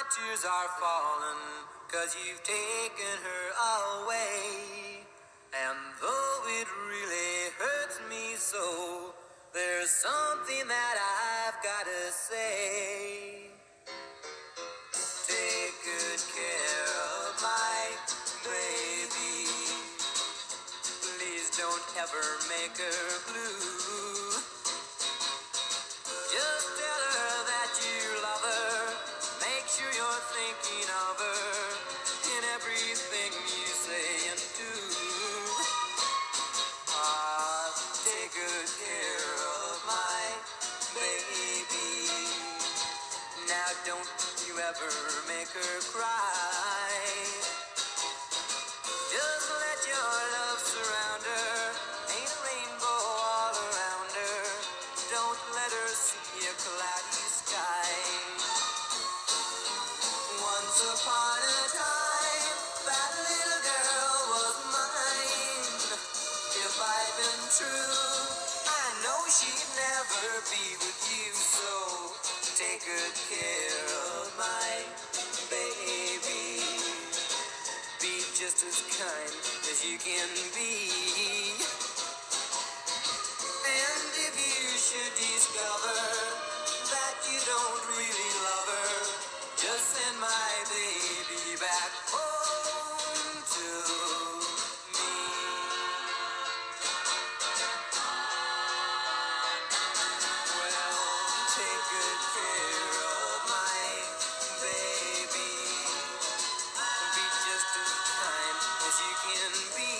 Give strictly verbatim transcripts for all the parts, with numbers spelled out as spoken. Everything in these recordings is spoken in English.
tears are falling, 'cause you've taken her away. And though it really hurts me so, there's something that I've gotta say. Take good care of my baby. Please don't ever make her blue. Just tell her that you love her. Make sure you're thinking of her in everything you say and do. Ah, take good care of my baby. Now don't you ever make her cry. Just let your love surround her. Ain't a rainbow all around her. Don't let her see a cloudy sky. Once upon a time, that little girl was mine. If I'd been true, I know she'd never be with you. So take good care of my baby. Be just as kind as you can be. And if you should discover that you don't really love her, just send my baby back home to me. Well, take good care of my baby. Be just as kind as you can be.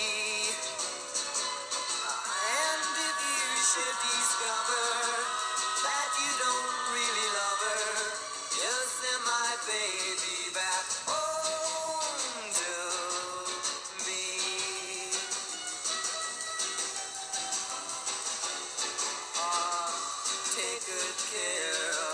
And if you should discover that you don't really love her, just send my baby back home to me. Ah, take good care